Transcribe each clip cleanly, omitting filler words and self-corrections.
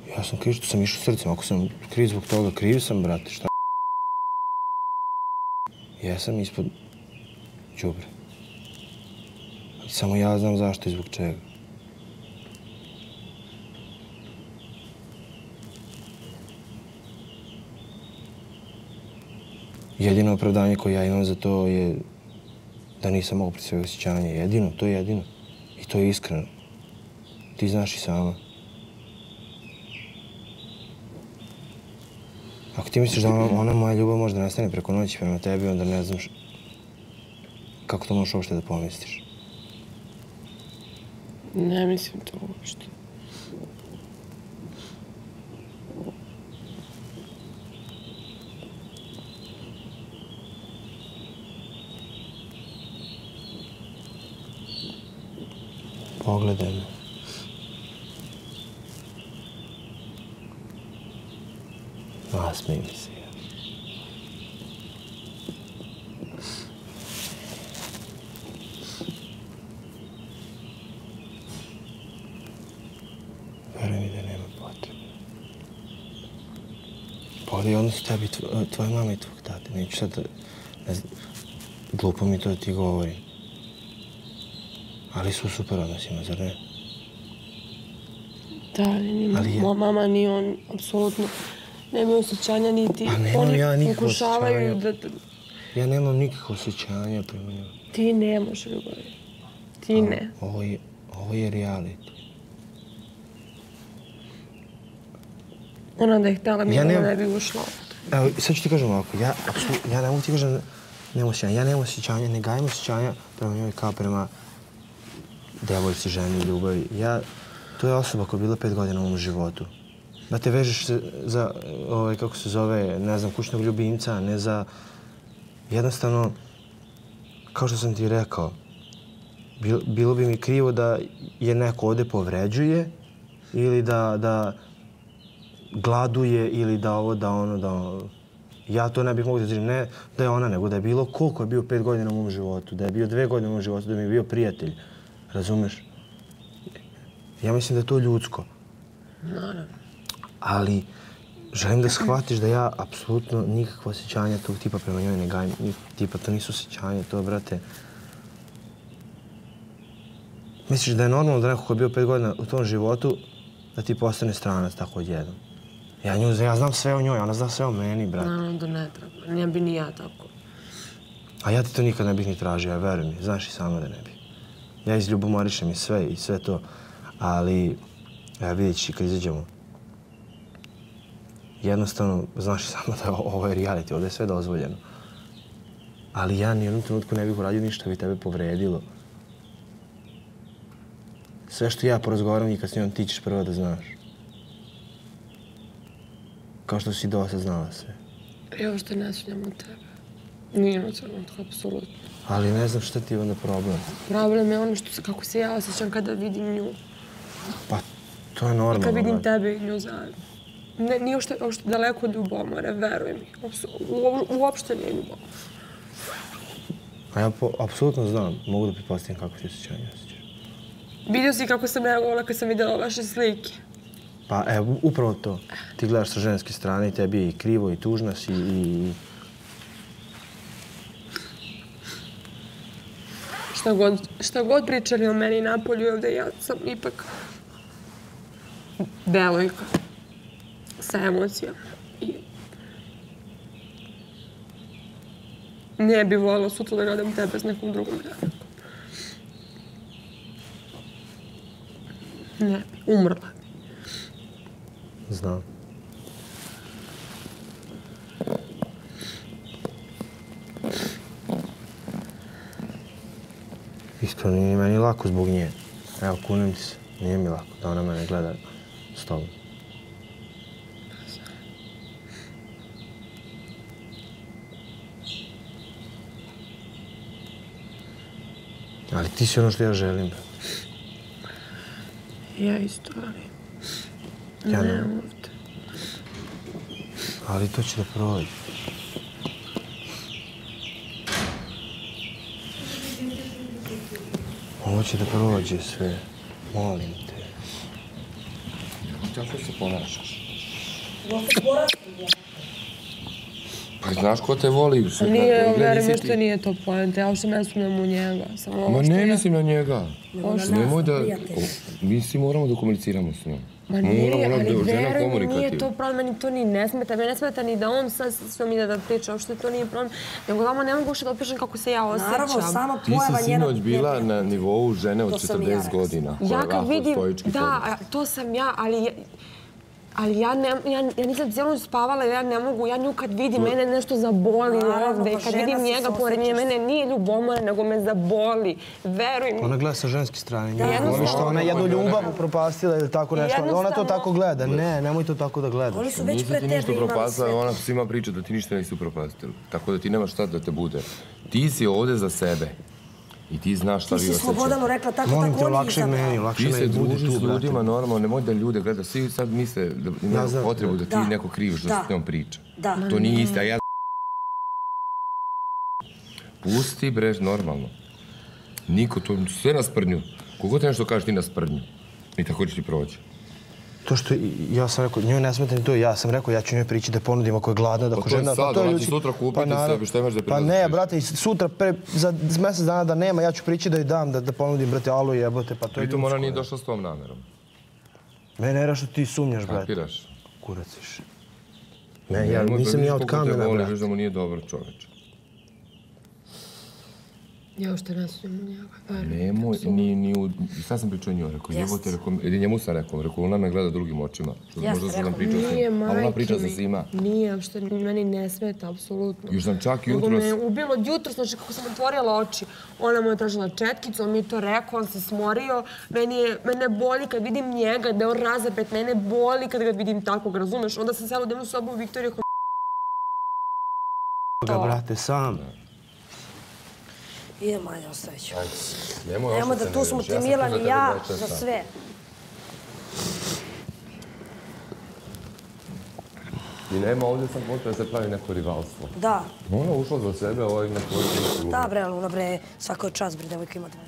Ja sam kriv što sam išao srcem. Ako sam kriv zbog toga, kriv sam, brate, šta? Jesam ispod đubre. Samo ja znam zašto i zbog čega. Jedino opravdanje koje ja imam za to je da nisam mogao protiv svojeg osjećanja. Jedino, to je jedino. I to je iskreno. Ti znaš i sama. Ako ti misliš da ona moja ljubav može da nestane preko noći prema tebi, onda ne znam kako to možeš uopšte da pomisliš. Ne mislim to uopšte. Pogledaj me. Nasmej mi se. Veruj mi da nema potrebe. Pogledaj odnos tebi, tvoje mame i tvojeg tate. Neću sad da... Glupo mi to da ti govorim. Ali su super odnosima, zar ne? Da, ali ni moja mama, ni on, apsolutno nemaju osjećanja, niti oni pokušavaju da... Ja nemam nikakve osjećanja prema njoj. Ti nemaš ljubavi. Ti ne. Ovo je reality. Ona da je htjela mi, ona ne bi ušla. Evo, sad ću ti kažem ovako. Ja ne mogu ti kažem nemam osjećanja. Ja nemam osjećanja, ne gajim osjećanja prema njoj kao prema devojci, ženi, ljubavi. To je osoba koja je bila 5 godina u mom životu. Da te vežeš za, kako se zove, ne znam, kućnog ljubimca, ne za... Jednostavno, kao što sam ti rekao, bilo bi mi krivo da je neko ovde povređuje ili da gladuje ili da ovo, da ono, da ono. Ja to ne bih mogu da držim, ne da je ona, nego da je bilo ko je bio 5 godina u mom životu, da je bio 2 godine u mom životu, da mi je bio prijatelj. Razumeš? Ja mislim da je to ljudsko. Naravno. Ali želim da shvatiš da ja apsolutno nikakva osjećanja tog tipa prema njoj ne gajim. Tipa, to nisu osjećanja, to, brate... Misliš da je normalno da neko ko je bio 5 godina u tom životu da ti postane stranac tako odjednom? Ja znam sve o njoj, ona zna sve o meni, brate. Naravno da ne treba. Ne bi ni ja tako. A ja ti to nikad ne bih ni tražio, ja veruj mi. Znaš i sama da ne bih. Ja izljubomorišem i sve to. Ali, vidjet ćeš i kad izađemo. Jednostavno, znaš i sama da ovo je reality, ovdje je sve dozvoljeno. Ali ja ni u jednom trenutku ne bih uradio ništa bi tebe povredilo. Sve što ja porazgovaram i kad s njom ti ćeš prvo da znaš. Kao što si do sad znala sve. Ja uopšte ne sumnjam u tebe. Nije na trenutku, apsolutno. Ali ne znam šta ti je onda problem. Problem je ono kako se ja osjećam kada vidim nju. Pa, to je normalno. Kad vidim tebe i nju zajedno. Nije uopšte daleko od ljubomore, veruj mi. Uopšte nije ljubomora. A ja apsolutno znam, mogu da pretpostavim kako ti osjećanje osjećaš. Vidio si kako sam reagovala kad sam vidjela vaše slike. Pa evo, upravo to. Ti gledaš sa ženske strane i tebi je i krivo i tužna si i... Šta god pričali o meni napolju ovdje, ja sam ipak devojka sa emocijama. Ne bi voljela sutra da gledam tebe s nekom drugom devojkom. Ne bi, umrla bi. Znam. Iskreno, nije meni lako zbog nje. Evo, kunem ti se. Nije mi lako da ona mene gleda s tobom. Ali ti si ono što ja želim. Ja isto, ali... Ja ne ovdje. Ali to će da prođe. Ovo će da prođe sve. Molim te. tako se ponašaš. Dosta porasti je. Pa znaš ko te voli? Nije, verujem, što nije to poenta. Ja uopšte ne sumnjam u njega. Ma ne mislim na njega. Nemoj da... Mi svi moramo da komuniciramo s njom. Ma nije, ali verujem mi, nije to problem, meni to ni ne smeta. Meni ne smeta ni da on sad s njom ide da priča, uopšte to nije problem. Nego vama ne mogu uopšte da opišem kako se ja osjećam. Naravno, sama Ti pojava si njenog sinoć bila na nivou žene od 40 godina. Ja kad vidim, da, to sam ja, ali ja nisam cijelu noć spavala jer ja ne mogu, ja nju kad vidim, mene nešto zaboli ovde. Kad vidim njega pored nje, mene nije ljubomora, nego me zaboli. Veruj mi. Ona gleda sa ženske strane. Ona jednu ljubav upropastila ili tako nešto. Ona to tako gleda. Ne, nemoj to tako da gledaš. Oni su već pre tebe tebe imali sve. Ona svima priča da ti ništa nisi upropastila. Tako da ti nemaš šta da te bude. Ti si ovde za sebe. I ti znaš šta vi osjećaš. Ti si Slobodano rekla tako molim te, on lakše meni, lakše meni. Ti se družiš s ljudima normalno, nemoj da ljude gleda. Svi sad misle da imaju potrebu da ti neko kriviš da s njom priča. To nije isto, a ja... Pusti bre, normalno. Niko, to sve na sprdnju. Kogo te nešto kažeš ti na sprdnju? I tako će ti proći. To što ja sam rekao, njoj ne smeta ni to, ja sam rekao, ja ću njoj prići da ponudim ako je gladna, da ako žena... Pa to je sad, ona će sutra kupiti sebi, šta imaš da Pa ne, brate, sutra, za mjesec dana da nema, ja ću prići da joj dam, da ponudim, brate, alo jebote, pa to je ljudsko. Pritom ona nije došla s tom namerom. Mene je što ti sumnjaš, brate. Kapiraš? Kuraciš. Ne, ja nisam ja od kamena, brate. Voli, viš da mu nije dobar čoveč. Ja ušte ne sumnjam u njega. Nemoj, sad sam pričao o njoj, rekao, jebote, ili njemu sam rekao, ona me gleda drugim očima. Možda sam nam pričao s njim, ali ona priča sa svima. Nije, uopšte meni ne smeta, apsolutno. Još sam čak jutros... Nego me ubilo jutros, znači kako sam otvorila oči. Ona mu je tražila četkicu, on mi je to rekao, on se smorio. Mene boli kad vidim njega, da je on razapet, mene boli kad ga vidim takvog, razumeš? Onda sam sela u dnevnu sobu u Viktoriju. Brate, sam. Idem, Manja, ostavit ću. Nemo da tu smo ti Milan i ja za sve. I nema ovdje sam postoje da se pravi neko rivalstvo. Da. Ona ušla za sebe, ovo je neko klubu. Da, bre, Luna, bre, svako je čas, bre, devojka ima 20.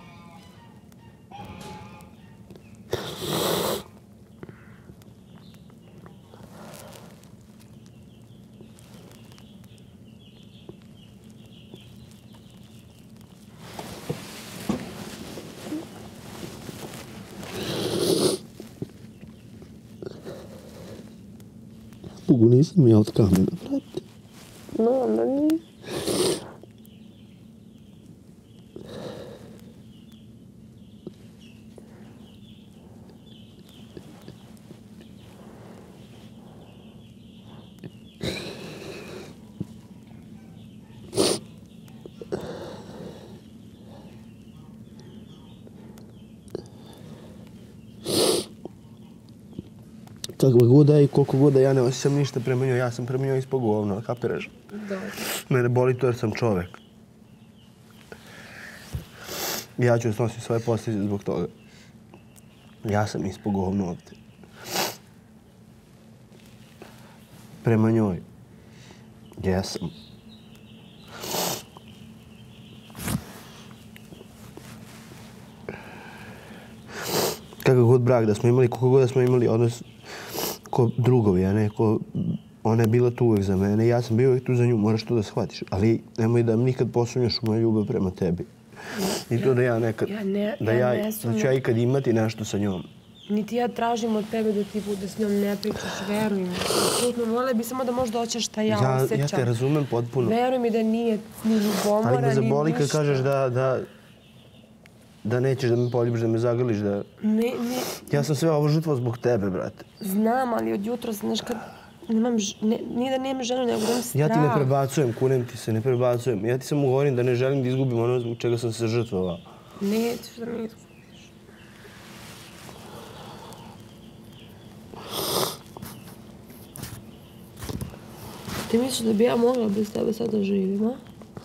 Dugo nisam ja od kamena, brate. No, onda nije. Kakva god da je i koliko god da ja ne osjećam ništa prema njoj, ja sam prema njoj ispod govno, kapiraš? Da. Mene boli to jer sam čovek. Ja ću snositi svoje posljedice zbog toga. Ja sam ispod govno ovdje. Prema njoj. Jesam. Kakav god brak da smo imali, koliko god da smo imali odnos ko drugovi, a ne ko... Ona je bila tu uvijek za mene, ja sam bio uvijek tu za nju, moraš to da shvatiš. Ali nemoj da nikad posumnjaš u moju ljubav prema tebi. I to da ja nekad... Da ću ja ikad imati nešto sa njom. Niti ja tražim od tebe da ti bude s njom ne pričaš, veruj mi. Apsolutno, vole bi samo da možeš doćeš šta ja osjećam. Ja te razumem potpuno. Veruj mi da nije ni ljubomora, ni ništa. Ali me zaboli kad kažeš da nećeš da me poljubiš, da me zagrliš, da... Ne. Ja sam sve ovo žrtvovao zbog tebe, brate. Znam, ali od jutra, znaš, kad... Nije da nemam ženu, nego da imam strah. Ja ti ne prebacujem, kunem ti se, ne prebacujem. Ja ti samo govorim da ne želim da izgubim ono zbog čega sam se žrtvovao. Nećeš da mi izgubiš. Ti misliš da bi ja mogla bez tebe sad da živim, a?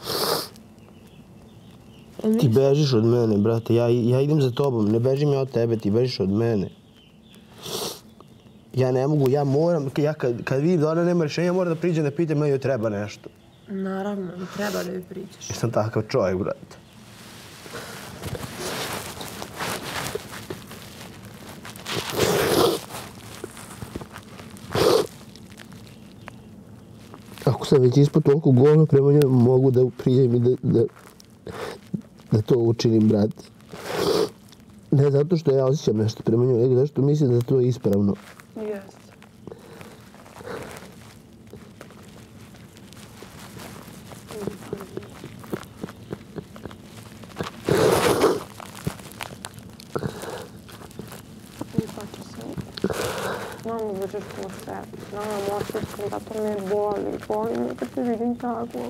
Ti bežiš od mene, brate. Ja idem za tobom. Ne bežim ja od tebe, ti bežiš od mene. Ja ne mogu, ja moram, kad vidim da ona nema rješenja, moram da priđem da pitam da joj treba nešto. Naravno, treba da joj priđeš. Ja sam takav čovjek, brate. ako sam već ispod toliko govno prema njoj, mogu da prijem i da to učinim, brat. Ne zato što ja osjećam nešto prema njoj, nego zato što mislim da to je ispravno. Jeste. Znam da držiš po sebi, znam osjećam da to me boli me kad te vidim takvog.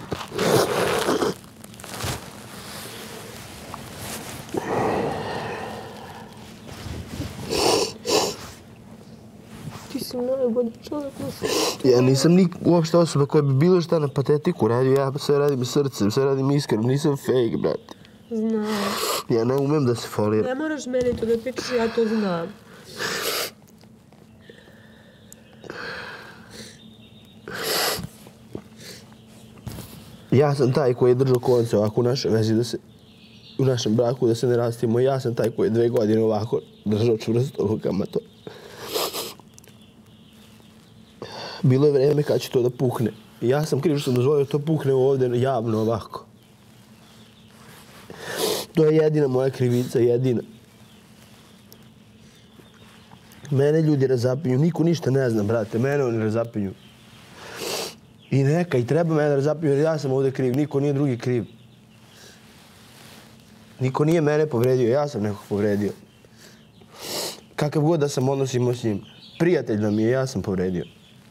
Ti si najbolji čovjek na svijetu. Ja nisam uopšte osoba koja bi bilo šta na patetiku radio, ja sve radim iz srcem, sve radim iskreno, nisam fake, brate. Znam. Ja ne umem da se foliram. Ne moraš meni to da pričaš, ja to znam. Ja sam taj koji je držao konce ovako u našoj vezi, u našem braku da se ne rastimo. Ja sam taj koji je 2 godine ovako držao čvrsto rukama to. Bilo je vreme kad će to da puhne. Ja sam kriv što sam dozvolio to puhne ovdje javno ovako. To je jedina moja krivica, jedina. Mene ljudi razapinju, niko ništa ne zna, brate, mene oni razapinju. I neka, i treba mene razapinju, jer ja sam ovdje kriv, niko nije drugi kriv. Niko nije mene povredio, ja sam nekog povredio. Kakav god da sam odnos imao s njim, prijatelj nam je, ja sam povredio.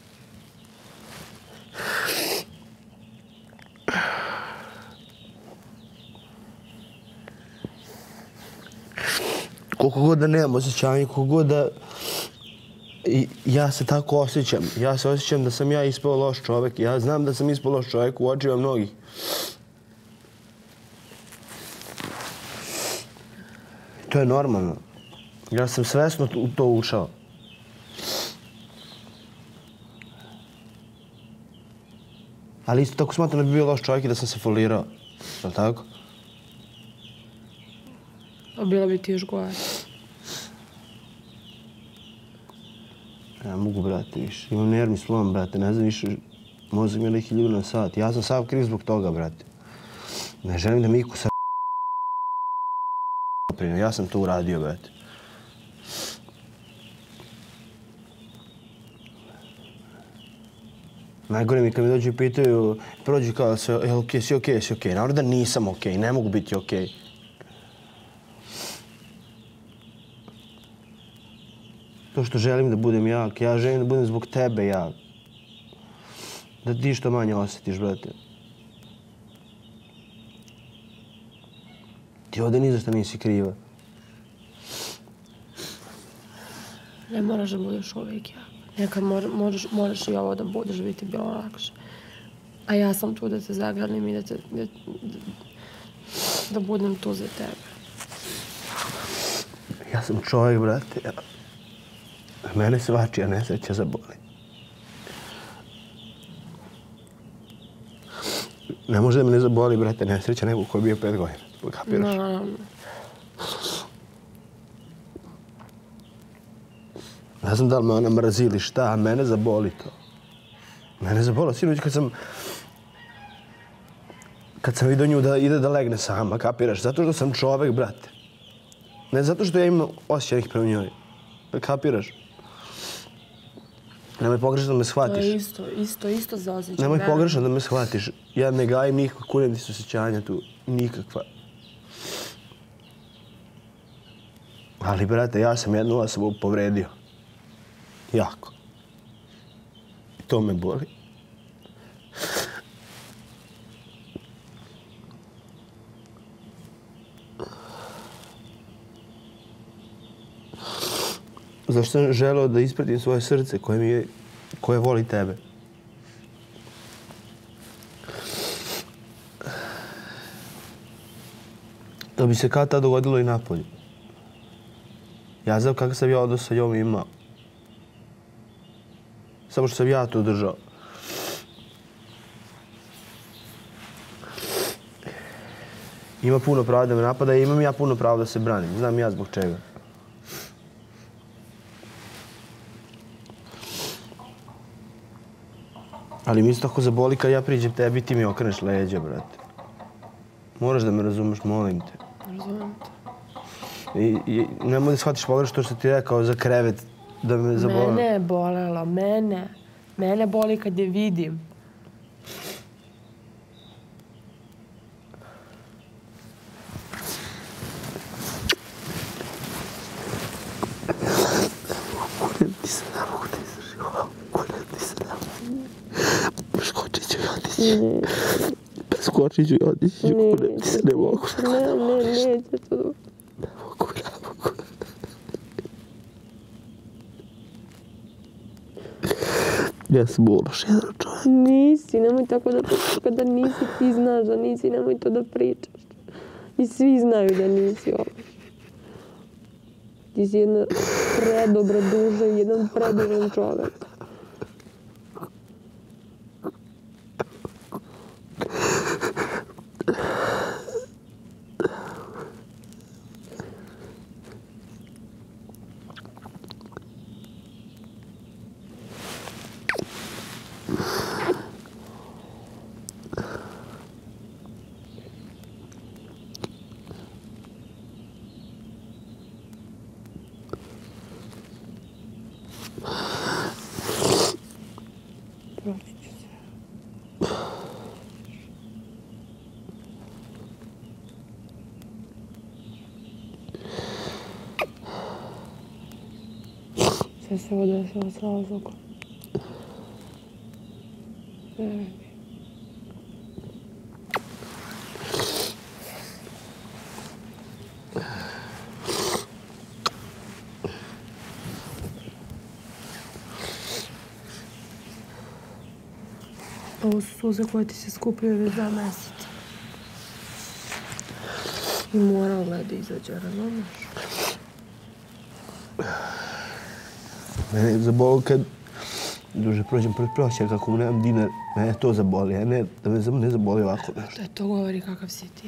Koliko god da nemam osjećanja, koliko god da... Ja se tako osjećam. Ja se osjećam da sam ja ispao loš čovjek. Ja znam da sam ispao loš čovjek u očima mnogih. To je normalno. Ja sam svesno u to ušao. Ali isto tako smatram da bi bio loš čovjek i da sam se folirao. Je li tako? A bilo bi ti još gore. Ja mogu, brate, više. Imam nervni slom, brate. Ne znam više, mozak mi je neki ljudi na sat. Ja sam sav kriv zbog toga, brate. Ne želim da Miku sa... Ja sam to uradio, brate. Najgore mi kad mi dođu i pitaju, prođu kao sve, jel okej, si okej, si okej. Naravno da nisam okej, ne mogu biti okej. To što želim da budem jak, ja želim da budem zbog tebe jak. Da ti što manje osjetiš, brate. Ti ovdje ni za što nisi kriva. Ne moraš da budeš uvijek jak. Nekad moraš i ovo da budeš, bi ti bilo lakše. A ja sam tu da te zagradim i da budem tu za tebe. Ja sam čovjek, brate. Mene svačija nesreća zaboli. Ne može da me ne zaboli, brate, nesreća nego koji je bio 5 godina. Kapiraš? Naravno. Ne znam da li me ona mrzi ili šta, a mene zaboli to. Mene zaboli. Sinoć kad sam vidio nju da ide da legne sama, kapiraš? Zato što sam čovjek, brate. Ne zato što ja imam osjećaj prema njoj. Kapiraš? Nemoj pogrešno da me shvatiš. To je isto za osjećaj. Nemoj pogrešno da me shvatiš. Ja ne gajim nikakva kunem ti su osjećanja tu. Nikakva. Ali, brate, ja sam jednu osobu povredio. Jako. I to me boli. Zašto sam želeo da ispratim svoje srce koje voli tebe. To bi se kada tada dogodilo i napolju. Ja znam kakav sam ja odnos sa njom imao. Samo što sam ja to držao. Ima puno prava da me napada i imam ja puno prava da se branim. Znam ja zbog čega. Ali mi isto tako zaboli kad ja priđem tebi i ti mi okreneš leđa, brate. Moraš da me razumeš, molim te. Razumem te. I nemoj da shvatiš pogrešno što ti rekao za krevet da me zaboli. Mene je bolelo, mene. Mene boli kad je vidim. Ti se ne mogu da izdržim. Ti se ne mogu. Preskočit ću i otići. Preskočit ću i otići. Ti se ne mogu. Neće to. Ne mogu. Ja sam loš jedan čovjek. Nisi, nemoj tako da pričaš kada nisi, ti znaš da nisi, nemoj to da pričaš. I svi znaju da nisi loš. Ti si jedna predobra duša i jedan predužan čovjek. Sve se ovo desilo s razlogom. Veruj mi. Ovo su suze koje ti se skupljaju već 2 mjeseca. I moralo je da izađe, razumiješ? Mene je zabolo kad duže prođem pred prosjak, kako mu nemam dinar, mene to zaboli, a ne da me ne zaboli ovako nešto. To govori kakav si ti.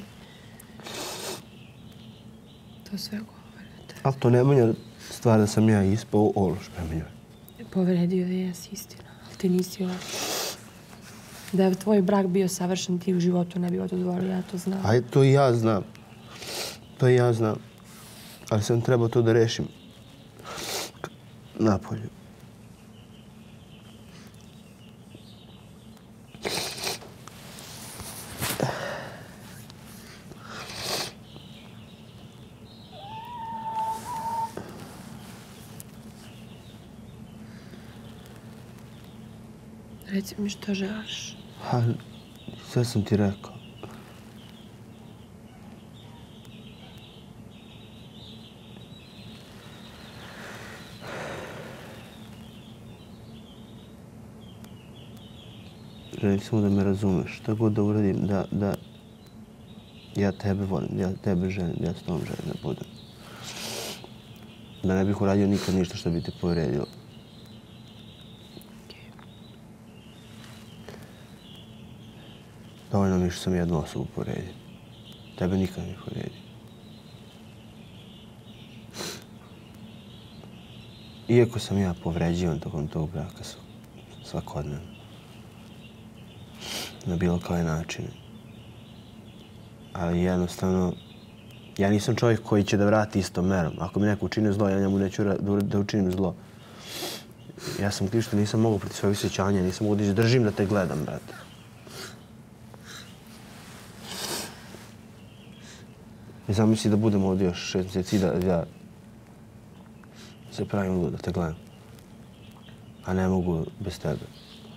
To sve govori o tebi. Ali to ne menja stvar da sam ja ispao ološ prema njoj. Povredio je, jes istina, ali ti nisi ološ. Da je tvoj brak bio savršen, ti u životu ne bi ovo dozvolio, ja to znam. Aj, to i ja znam. To i ja znam. Ali sam trebao to da rešim. Napolju. Reci mi što želiš. Ha, sve sam ti rekao. Želim samo da me razumeš. Šta god da uradim, da ja tebe volim, ja tebe želim, ja s tom želim da budem. Da ne bih uradio nikad ništa što bi te povredilo. Dovoljno mi što sam jednu osobu povredio. Tebe nikad ne bih povredio. Iako sam ja povređivan tokom tog braka svakodnevno. Na bilo koji način. Ali jednostavno, ja nisam čovjek koji će da vrati istom merom. Ako mi neko učini zlo, ja njemu neću da učinim zlo. Ja sam kriv što nisam mogao protiv svojeg osjećanja, nisam mogao da izdržim da te gledam, brate. I zamisli da budem ovdje još 6 mjeseci i da se pravim lud, da te gledam. A ne mogu bez tebe.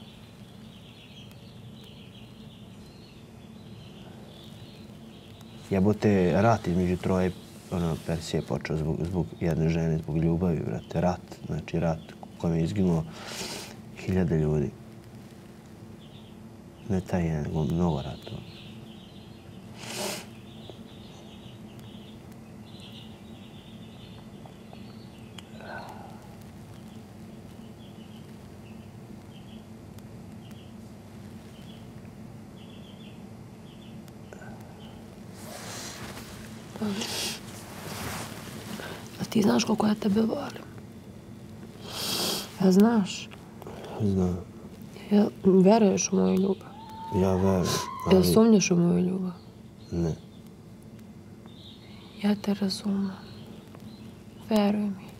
Jebote, rat između Troje i Persije je počeo zbog jedne žene, zbog ljubavi, brate. Rat, znači rat u kojem je izginulo 1000 ljudi. Ne taj jedan, nego mnogo ratova. A ti znaš koliko ja tebe volim? Ja znaš? Znam. Jel veruješ u moju ljubav? Ja verujem. Jel sumnjaš u moju ljubav? Ne. Ja te razumem. Veruj mi.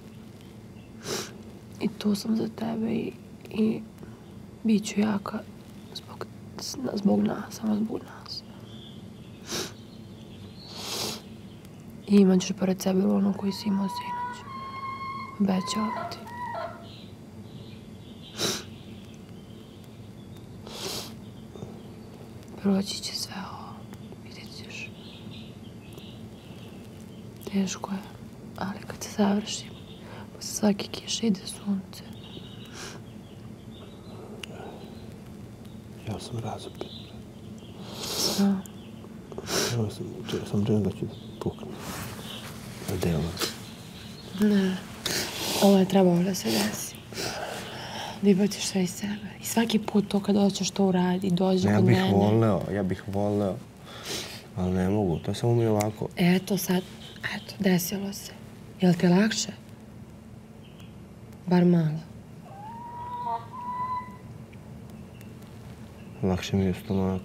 I tu sam za tebe i bit ću jaka zbog nas, samo zbog nas. I imat ćeš pored sebe ono koji si imao sinoć. Obećavam ti. Proći će sve ovo. Vidjet ćeš. Teško je, ali kad se završi, posle svake kiše ide sunce. Ja sam razopet. Znam. Ja sam želim da ću pukne. Na delo. Ne. Ovo je trebalo da se desi. Da ibaciš sve iz sebe. I svaki put to kad hoćeš to uradi, dođe kod mene. Ja bih voleo. Ali ne mogu, to samo mi je ovako. Eto sad, desilo se. Jel ti lakše? Bar malo. Lakše mi je u stomaku.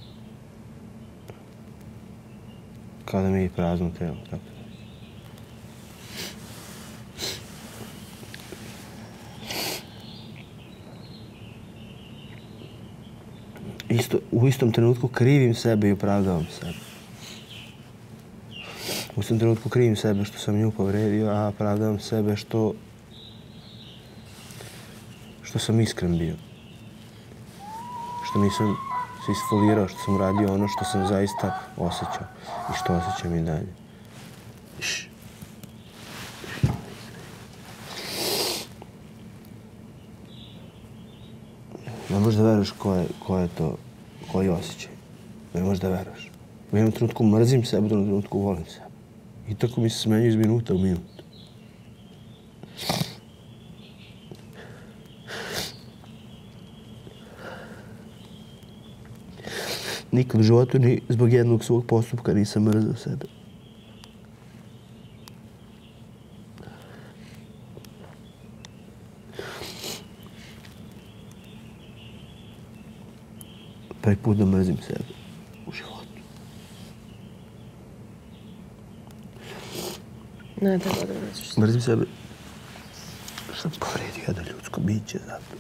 Kada mi je prazno telo, tako da. U istom trenutku krivim sebe i opravdavam sebe. U istom trenutku krivim sebe što sam nju povredio, a opravdavam sebe što sam iskren bio. Što nisam se isfolirao, što sam uradio ono što sam zaista osjećao i što osjećam i dalje. Ne možeš da veruješ koji je osjećaj. Ne možeš da veruješ. U jednom trenutku mrzim sebe, u drugom trenutku volim sebe. I tako mi se smenjuje iz minuta u minut. Nikad u životu ni zbog jednog svog postupka nisam mrzao sebe. Prvi put da mrzim sebe u životu. Ne treba da mrziš. Mrzim sebe što sam povredio jedno ljudsko biće zato.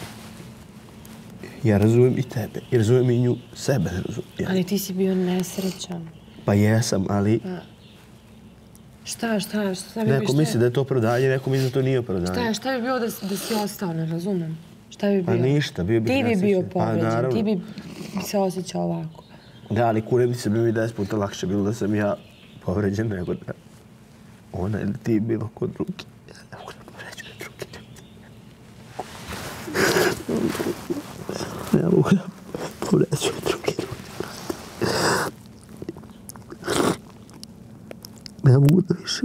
Ja razumem i tebe. I razumem i nju. Sebe ne razumem. Ali ti si bio nesrećan. Pa jesam, ali... Šta bi bio? Neko misli da je to opravdanje, neko misli da to nije opravdanje. Šta bi bio da si ostao, ne razumem? Šta bi bio? Pa ništa, bio bih nesrećan. Ti bi bio povređen, ti bi se osjećao ovako. Da, ali kunem se bi mi 10 puta lakše bilo da sam ja povređen nego da ona ili ti bilo kod drugi. Ja mogu da povređujem drugi. Ja mogu da povređujem drugi ljudi. Ne mogu da više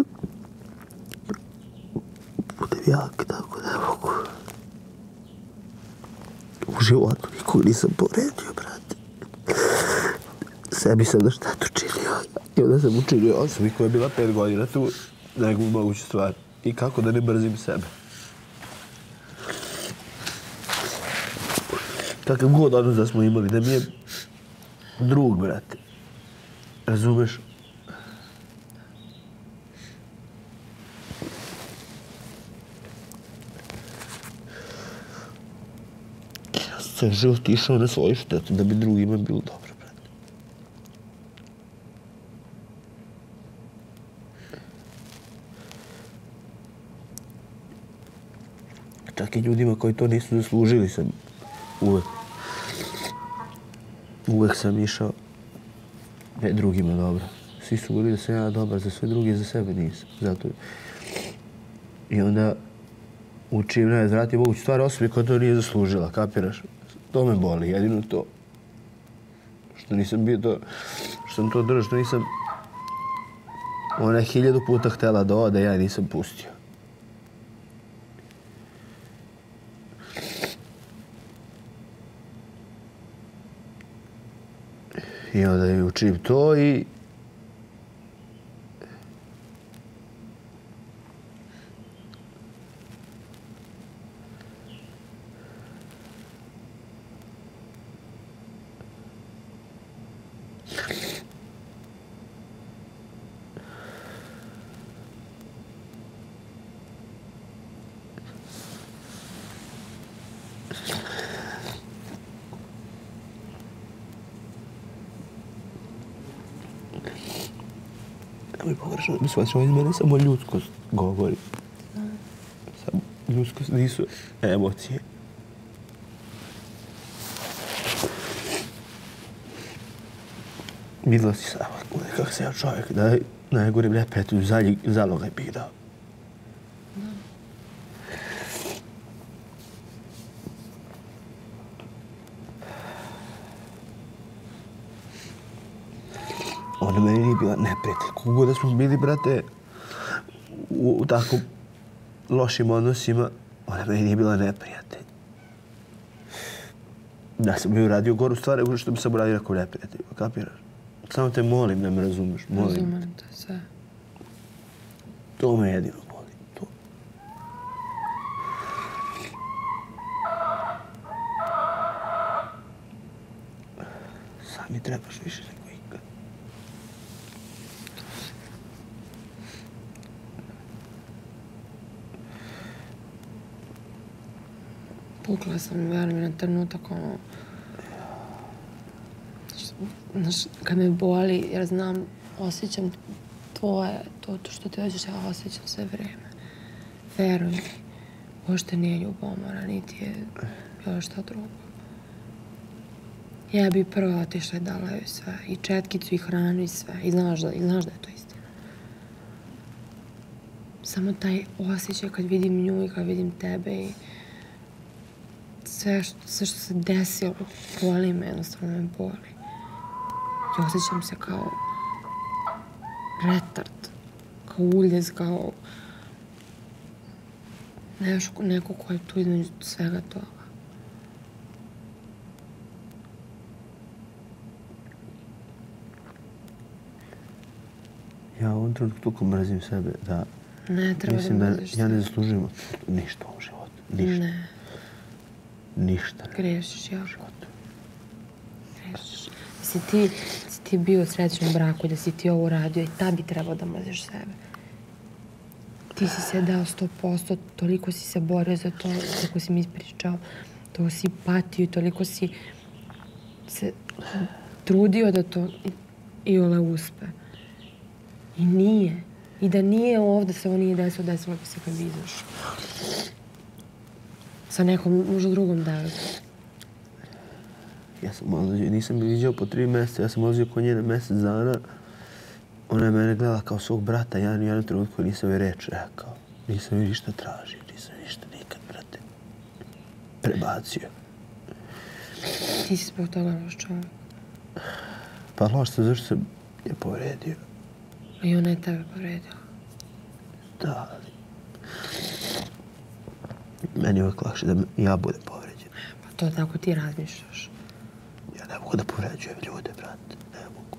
budem jak, tako da mogu. U životu nikog nisam povredio, brate. Sebi sam da štetu činio. I onda sam učinio osobi koja je bila 5 godina tu neku moguću stvar. I kako da ne mrzim sebe. Kakav god odnos da smo imali, da mi je drug, brate. Razumeš? Ja sam život išao na svoju štetu da bi drugima bilo dobro, brate. Čak i ljudima koji to nisu zaslužili sam uvek sam išao drugima dobro. Svi su govorili da sam ja dobar za sve druge, za sebe nisam. Zato... I onda učim najzvratnije moguću stvar osobi koja to nije zaslužila, kapiraš? To me boli, jedino to. Što nisam bio to, što sam to držao, što nisam... Ona je 1000 puta htjela da ode, ja nisam pustio. I onda je učim to i... nemoj pogrešno da mi shvatiš, iz mene samo ljudskost govori. Samo ljudskost, nisu emocije. Vidjela si samo kako se ja čovjek da najgore neprijatelju zalogaj bih dao. Ona meni nije bila neprijatelj. Kogo da smo bili, brate, u tako lošim odnosima, ona meni nije bila neprijatelj. Da sam joj uradio goru stvar nego što bi sam uradio nekom neprijatelju. Kapiraš? Samo te molim da me razumeš. Razumem te sve. To me jedino boli. To. Sad mi trebaš više nego ikad. Pukla sam, verujem, na trenutak, ono... Znaš, kad me boli, jer znam, osjećam tvoje, to što ti hoćeš, ja osjećam sve vreme. Veruj mi, uopšte nije ljubomora, niti je bilo šta drugo. Ja bi prva otišla i dala joj sve, i četkicu, i hranu, i sve. I znaš da je to istina. Samo taj osjećaj kad vidim nju i kad vidim tebe i sve što se desilo, boli me, jednostavno me boli. I osjećam se kao retard, kao uljez, kao neko ko je tu između svega toga. Ja u ovom trenutku toliko mrzim sebe da... Ne treba da mrziš sebe. Ja ne zaslužujem ništa u ovom životu. Ništa. Ne. Ništa. Grešiš jako. Grešiš. Si ti bio u srećnom braku, da si ti ovo uradio i tad bi trebao da mrziš sebe. Ti si se dao 100%, toliko si se borio za to, toliko si mi ispričao, toliko si patio i toliko si se trudio da to iole uspe. I nije. I da nije ovdje se ovo nije desilo bi se kad bi izašao. Sa nekom, možda drugom devetom. Ja sam odlazio, nisam je viđao po 3 mjeseca, ja sam odlazio kod njene mjesec dana. Ona je mene gledala kao svog brata, ja ni u jednom trenutku nisam joj reč rekao. Nisam joj ništa tražio, nisam ništa nikad, brate, prebacio. Ti si zbog toga loš čovjek. Pa loš sam zašto sam je povredio. I ona je tebe povredila. Da, ali... Meni je uvijek lakše da ja budem povređen. Pa to tako ti razmišljaš. Ja ne mogu da povređujem ljude, brate. Ne mogu.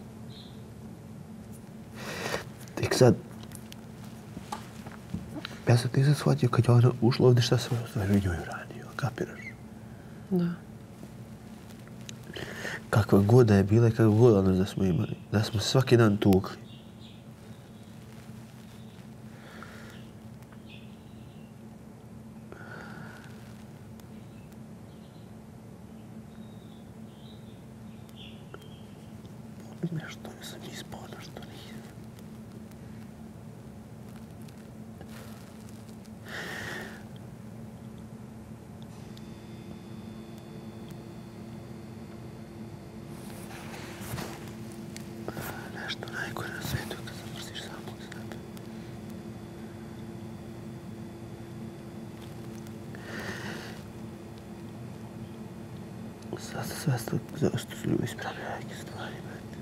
Tek sad... Ja sam nisam shvatio kad je ona ušla ovdje šta sam njoj uradio. Kapiraš? Da. Kakva god da je bila i kakva god odnos da smo imali. Da smo svaki dan tukli. Nešto sam ispao, nešto nije. Nešto najgore na svijetu kad zamrziš samog sebe. Sad sam svestan zašto su ljudi ispravili neke stvari.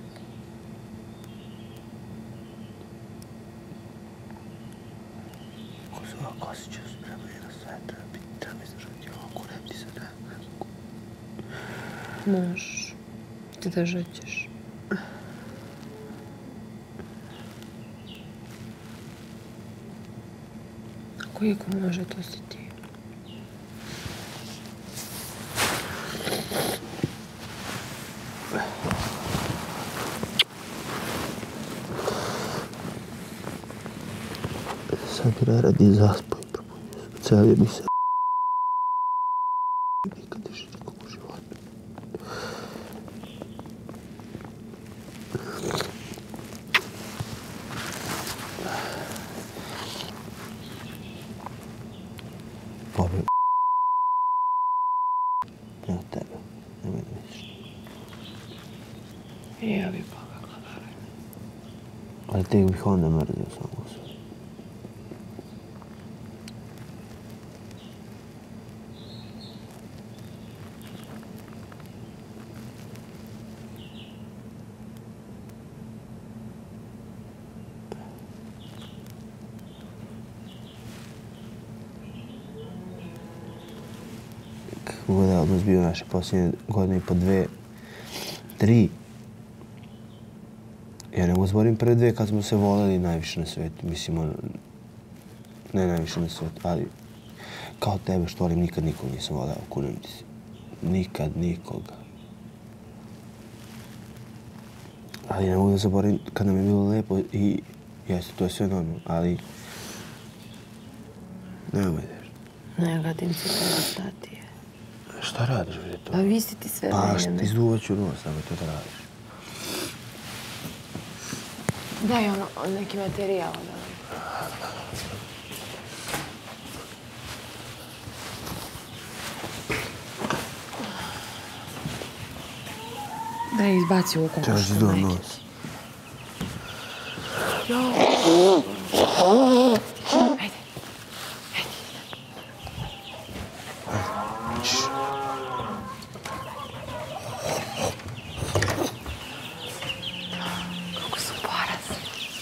Ako osjećaš prema jedna sve, treba izdržati ovako, ne ti se ne mogu. Možeš. Izdržat ćeš. Ako iko može, to si ti. Sad bi radi zaspoj, probunio sam. Celio mi se nikad više nikom u životu. Pobio. Ne od tebe. Nemoj da misliš. Ja bi pobegla, verujem. Ali tek bih onda mrzio samo sve. Kako god je odnos bio naše posljednje godine i po 2, 3. Ja ne mogu zborim prve 2 kad smo se voleli najviše na svijetu. Mislim, ne najviše na svijetu, ali kao tebe što volim, nikad nikog nisam voleo, kunem ti se. Nikad nikoga. Ali ne mogu da zaborim kad nam je bilo lepo i jeste, to je sve normalno, ali nemoj ideš. Negativci treba stati. Šta radiš bre to? Pa visi ti sve Pa vreme. izduvat ću nos, samo to da radiš. Daj neki materijal da... Daj izbaci u kokošku. Čekaj, izduvam nos. Ajde. Kako su porazni.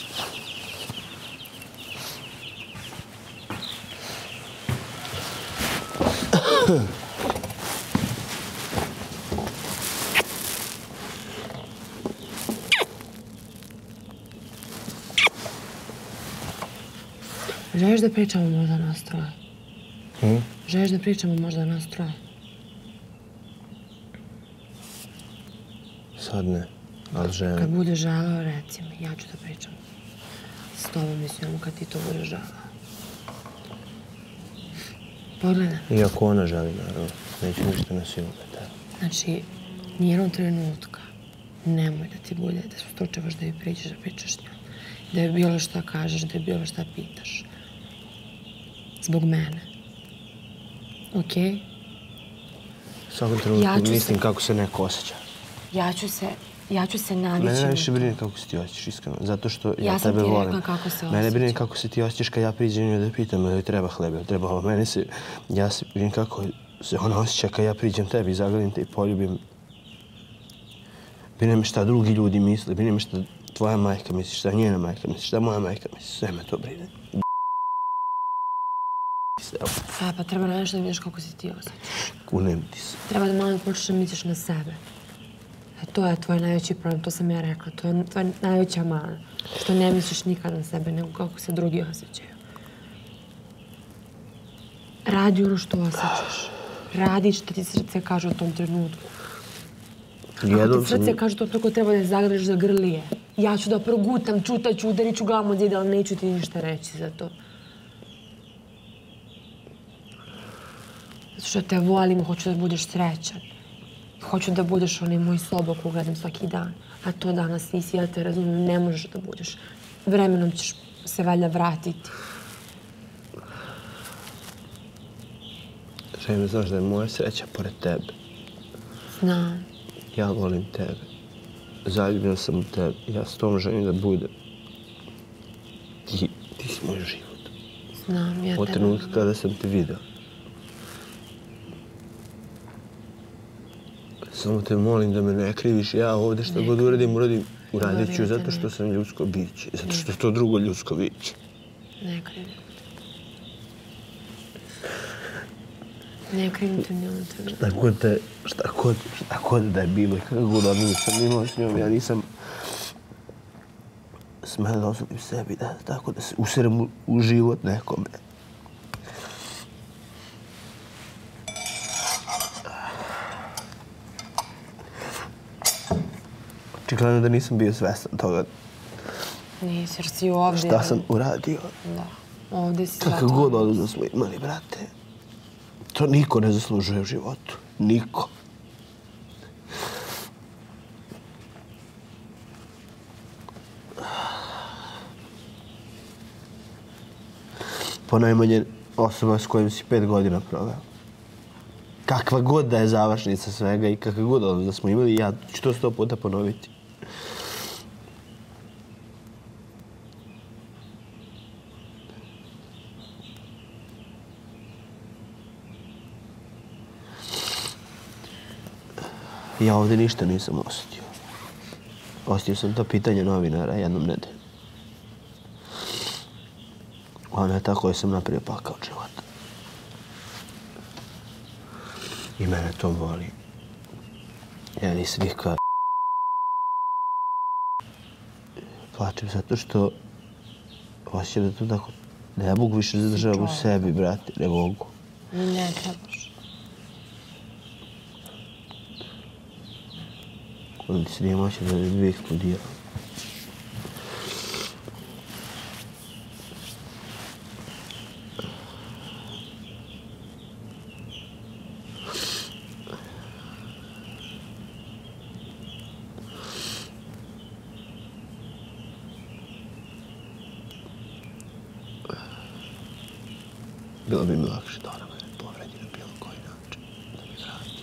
Želiš da pričamo možda nas troje? Želiš da pričamo možda nas troje? Sad ne, ali želim. Kad budeš želeo, reci mi, ja ću da pričam s tobom i s njom kad ti to budeš želeo. Pogledaj. Iako ona želi, naravno. Neću ništa na silu da te. Znači, nijednog trenutka nemoj da ti bude da se ustručavaš da joj priđeš da pričaš s njom. Da joj bilo šta kažeš, da joj bilo šta pitaš. Zbog mene. Okej? U svakom trenutku mislim kako se neko osjeća. Ja ću se navići. Mene najviše brine kako se ti osjećaš, iskreno. Zato što ja sam tebe ti volim. rekla kako se osjećam. Mene brine kako se ti osjećaš kad ja priđem njoj da pitam joj treba hleb, joj treba ovo. Ja se brine kako se ona osjeća kad ja priđem tebi, zagledim te i poljubim. Brine me šta drugi ljudi misle, brine me šta tvoja majka misli, šta njena majka misli, šta moja majka misli, sve me to brine. Pa treba nešto da vidiš kako se ti osjećaš. Kunem ti se. Treba da malo počneš da misliš na sebe. To je tvoj najveći problem, to sam ja rekla. To je tvoja najveća mana. Što ne misliš nikad na sebe, nego kako se drugi osjećaju. Radi ono što osjećaš. Radi što ti srce kaže u tom trenutku. Ako ti srce kaže to preko treba da zagreš za grlije. Ja ću da progutam, čutaću, udarit ću glavom od zida, ali neću ti ništa reći za to. Zato što te volim, hoću da budeš srećan. Hoću da budeš onaj moj soba koju gledam svaki dan. A to danas nisi, ja te razumijem, ne možeš da budeš. Vremenom ćeš se valjda vratiti. Želim, znaš da je moja sreća pored tebe. Znam. Ja volim tebe. Zaljubljen sam u tebe. Ja s tom želim da budem. Ti si moj život. Znam, ja Od tebe trenutka volim. kada sam te vidio. Samo te molim da me ne kriviš. Ja ovdje što god uradit ću zato što sam ljudsko biće. Zato što je to drugo ljudsko biće. Ne krivim te. Ne krivim te ni ono tebe. Šta god da je bilo i kako god odnos sam imao s njom, ja nisam smeo da osudim sebi, tako da se userem u život nekome. Očigledno da nisam bio svestan toga Nisi, jer si ovdje. šta sam uradio. Da, ovdje si zato. Kakav god odnos smo imali, brate. To niko ne zaslužuje u životu. Niko. Ponajmanje osoba s kojim si 5 godina proveo. Kakva god da je završnica svega i kakva god odnos da smo imali, ja ću to 100 puta ponoviti. Ja ovdje ništa nisam osjetio. Osjetio sam to pitanje novinara jednom nedelju. Ona je tako koji sam napravio pakao života. I mene to boli. Ja nisam nikad... Plačem zato što osjećam da to tako... Ne mogu više zadržavam u sebi, brate, ne mogu. Ne trebaš. Onda ti se nije moći da bi eksplodirao. Bilo bi mi lakše da ona mene povredi na bilo koji način, da mi vrati.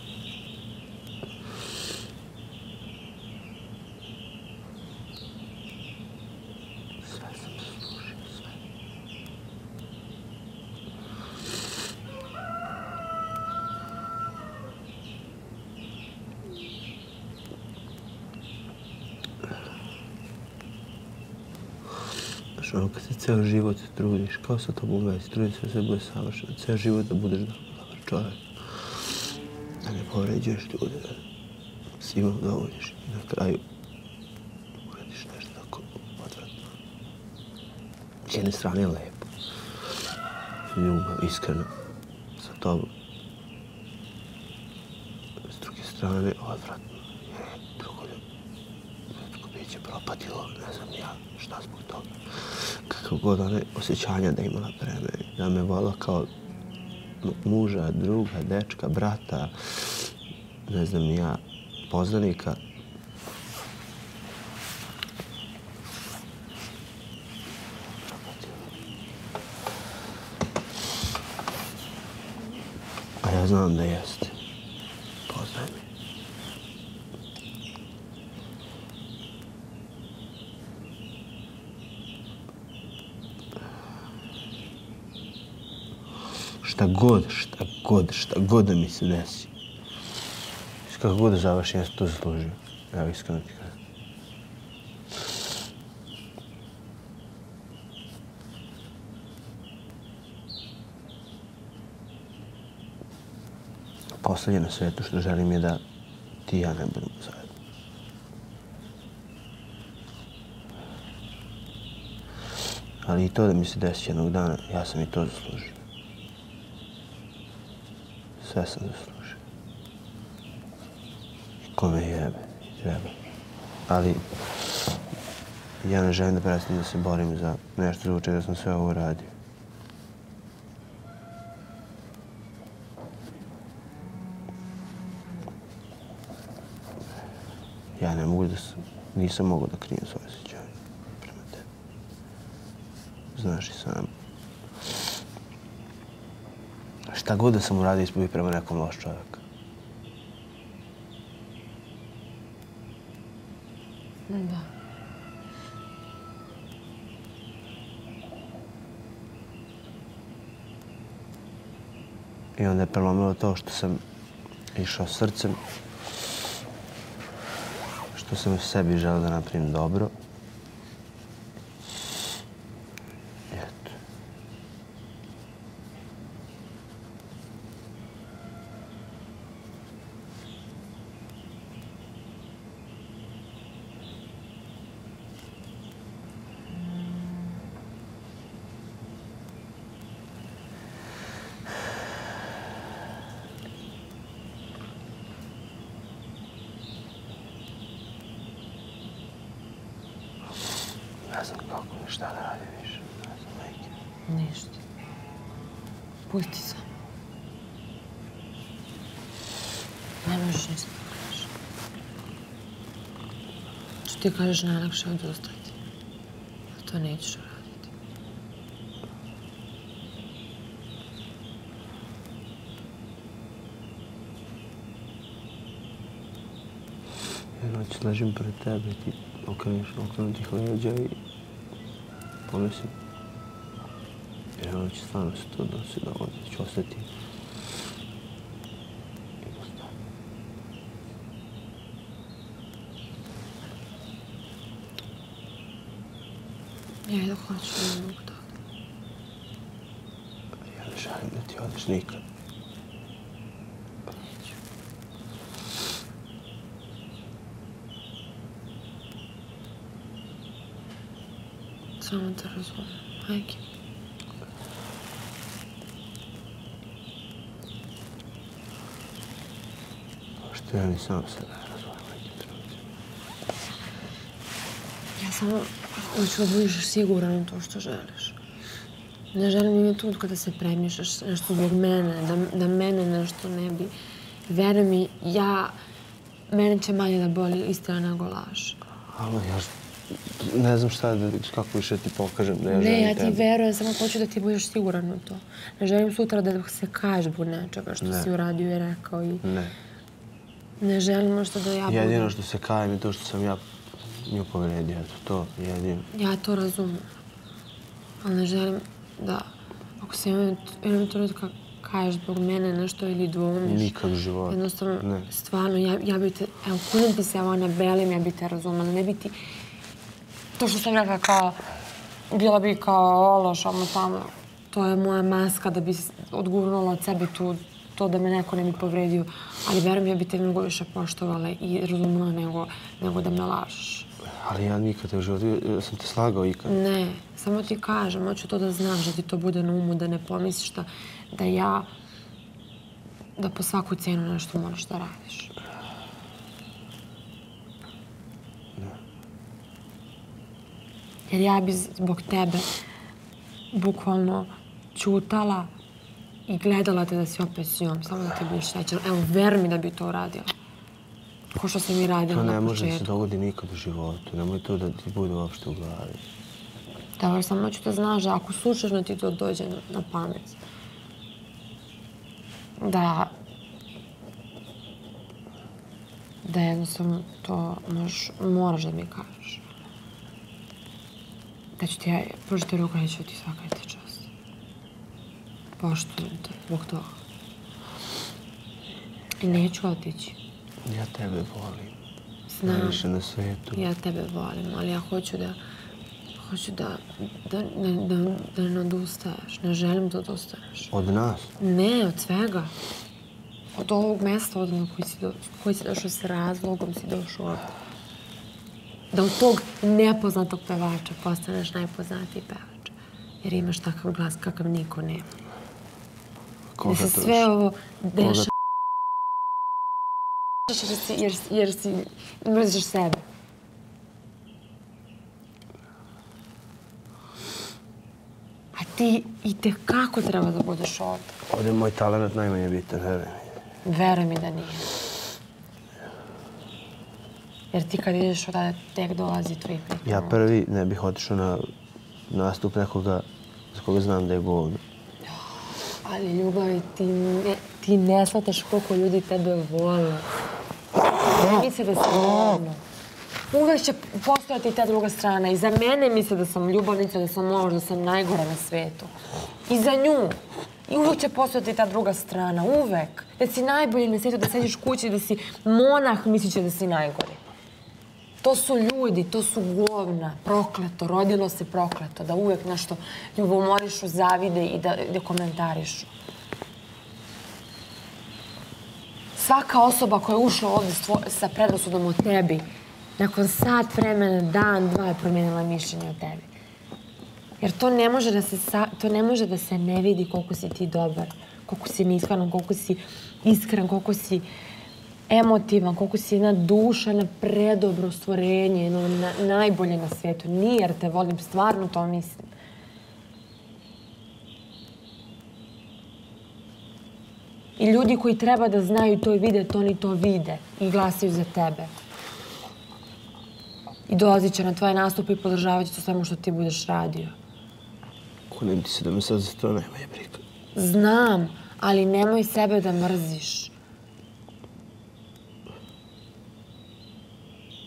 Sve sam zaslužio, sve. Znaš, ono kad se ceo život trudiš, kao sa tobom u vezi, trudiš se da sve bude savršeno, ceo život da budeš dobar čovjek, da ne povređuješ ljude, da svima udovoljiš i na kraju uradiš nešto tako odvratno. S jedne strane je lepo, ljubav, iskreno, sa tobom. S druge strane, odvratno, jer je drugo ljudsko biće propatilo, ne znam ja šta zbog toga. Kako god one osjećanja da imala pre mene, da me vola kao muža, druga, dečka, brata, ne znam ja, poznanika. A ja znam da jeste. Poznaj me. Šta god da mi se desi. Kako god da završim, ja sam to zaslužio. Evo, iskreno ti kažem. Poslednje na svetu što želim je da ti i ja ne budemo zajedno. Ali i to da mi se desi jednog dana, ja sam i to zaslužio. Sve sam zaslužio. I kome jebe, treba. Ali ja ne želim da prestanem da se borim za nešto zbog čega sam sve ovo uradio. Ja ne mogu nisam mogao da krijem svoje osjećanje prema tebi. Znaš i sam. Šta god da sam uradio, ispovi prema nekom loš čovjek. Da. I onda je prelomilo to što sam išao srcem, što sam sebi želeo da napravim dobro. Eto. Ne znam kako mi šta da radim više. Ne znam, majke. Ništa. Pusti sam. Ne možeš ništa da kažeš. Što ti kažeš najlakše odustati. A to nećeš uraditi. Znači, ležim pred tebe i ti okrenutih leđa i pomislim. Jer ono će stvarno se to doći da ću ostati. Ja da hoću da mogu da odem. Ja ne želim da ti odeš nikad. Neću. Samo te razumem, majke. Što ja ni sam sebe ne razumijem nekim trenucima. Ja samo hoću da budeš siguran u to što želiš. Ne želim ni tu kada se premišljaš nešto zbog mene, da mene nešto ne bi. Veruj mi, mene će manje da boli istina nego laž. Ali ja ne znam kako više ti pokažem da ja želim Ne, ja tebe. ti verujem, samo hoću da ti budeš siguran u to. Ne želim sutra da se kažeš zbog nečega što si uradio i rekao i... Ne. Ne želim možda da ja budem... Jedino što se kajem je to što sam ja nju povredio. Eto, to jedino. Ja to razumem. Ali ne želim da... Ako se jednom trenutka kažeš zbog mene nešto ili dvomiš... Nikad u životu. Jednostavno, stvarno, ja bi te... Evo, kunem ti se, evo, ne belim, ja bi te razumela. Ne bi ti... To što sam rekla kao... Bila bi kao ološ, ono tamo. To je moja maska da bi odgurnula od sebe to da me neko ne bi povredio. Ali verujem, ja bi te mnogo više poštovala i razumela nego da me lažeš. Ali ja nikad u životu, sam te slagao ikad. Ne, samo ti kažem, hoću to da znaš, da ti to bude na umu, da ne pomisliš da po svaku cijenu nešto moraš da radiš. Jer ja bi zbog tebe bukvalno ćutala i gledala te da si opet s njom, samo da ti budeš srećan. Evo, veruj mi da bi to uradila. Ko što sam i radila na početku. To ne može da se dogodi nikad u životu. Nemoj to da ti bude uopšte u glavi. Dobro, samo hoću da znaš da ako slučajno ti to dođe na pamet, da jednostavno to moraš da mi kažeš. Da ću ti ja pružiti ruku i ću ti svaka ti čast. Poštujem te zbog toga. I neću otići. Ja tebe volim. Znam. Najviše na svijetu. Ja tebe volim, ali ja hoću da ne odustaješ. Ne želim da odustaneš. Od nas? Ne, od svega. Od ovog mesta od koji si došao s razlogom, si došao ovdje. Da od tog nepoznatog pevača postaneš najpoznatiji pevač. Jer imaš takav glas kakav niko nema. Da se sve ovo dešava. Jer si mrziš sebe. A ti i tekako treba da budeš ovdje. Ovdje je moj talent najmanje bitan, veruj mi. Veruj mi da nije. Jer ti kad ideš odavde, tek dolazi tvoj prik. Ja prvi ne bih otišao na nastup nekoga za koga znam da je govno. Ali ljubavi, ti ne shvataš koliko ljudi tebe vole. Ne misle da si govno. Uvijek će postojati ta druga strana. I za mene misle da sam ljubavnica, da sam loš, da sam najgora na svijetu. I za nju. I uvijek će postojati ta druga strana. Uvijek. Da si najbolji na svijetu, da sediš kući, da si monah, mislit će da si najgori. To su ljudi, to su govna, prokleto, rodilo se prokleto, da uvijek nešto ljubomorišu, zavide i da komentarišu. Svaka osoba koja je ušla ovdje sa predrasudom o tebi, nakon sat vremena, dan, dva je promijenila mišljenje o tebi. Jer to ne može da se ne vidi koliko si ti dobar, koliko si neiskrenan, koliko si iskren, koliko si emotivan, koliko si jedna duša, jedna predobro stvorenje, jedno najbolje na svijetu. Nije jer te volim, stvarno to mislim. I ljudi koji treba da znaju to i vide, to oni to vide i glasaju za tebe. I dolazit će na tvoje nastupe i podržavat će to svemu što ti budeš radio. Kunem ti se da me sad za to nema je briga. Znam, ali nemoj sebe da mrziš.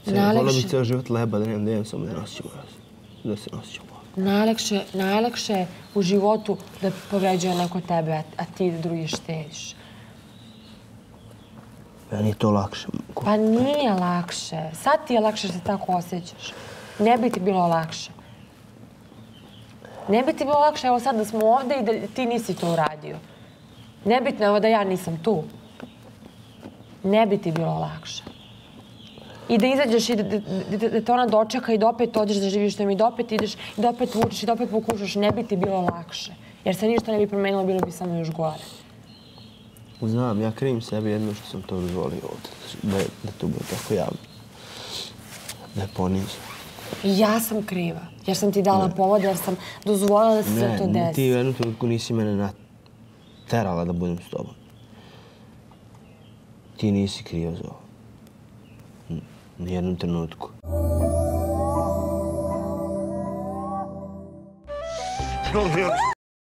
Volio bih cijel život leba da nemam da jem, samo da ne osjećam mraz. Da se ne osjećam mraz. Najlakše je u životu da povređuje neko tebe, a ti da drugi štediš. Ja nije to lakše. Pa nije lakše. Sad ti je lakše što se tako osjećaš. Ne bi ti bilo lakše. Ne bi ti bilo lakše, evo sad da smo ovde i da ti nisi to uradio. Nebitno je da ja nisam tu. Ne bi ti bilo lakše. I da izađeš i da te ona dočeka i da opet odeš da živiš tam i da opet ideš i da opet vučeš i da opet pokušaš, ne bi ti bilo lakše. Jer se ništa ne bi promenilo, bilo bi samo još gore. Znam, ja krivim sebi jedno što sam to dozvolio ovdje, da to bude tako javno. Da je ponizio. Ja sam kriva, jer sam ti dala povod, jer sam dozvolila da se sve to desi. Ne, ti u jednu trenutku nisi mene terala da budem s tobom. Ti nisi kriva za ovo. Nijednom trenutku. Dobro,